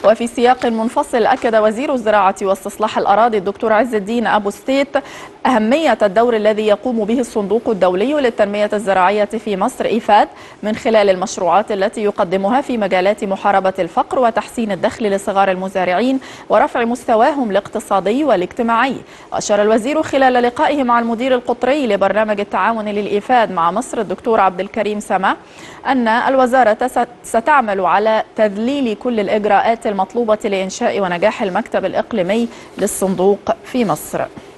وفي سياق منفصل أكد وزير الزراعة واستصلاح الأراضي الدكتور عز الدين أبو ستيت أهمية الدور الذي يقوم به الصندوق الدولي للتنمية الزراعية في مصر إيفاد من خلال المشروعات التي يقدمها في مجالات محاربة الفقر وتحسين الدخل لصغار المزارعين ورفع مستواهم الاقتصادي والاجتماعي. وأشار الوزير خلال لقائه مع المدير القطري لبرنامج التعاون للإيفاد مع مصر الدكتور عبد الكريم سما أن الوزارة ستعمل على تذليل كل الإجراءات المطلوبة لإنشاء ونجاح المكتب الإقليمي للصندوق في مصر.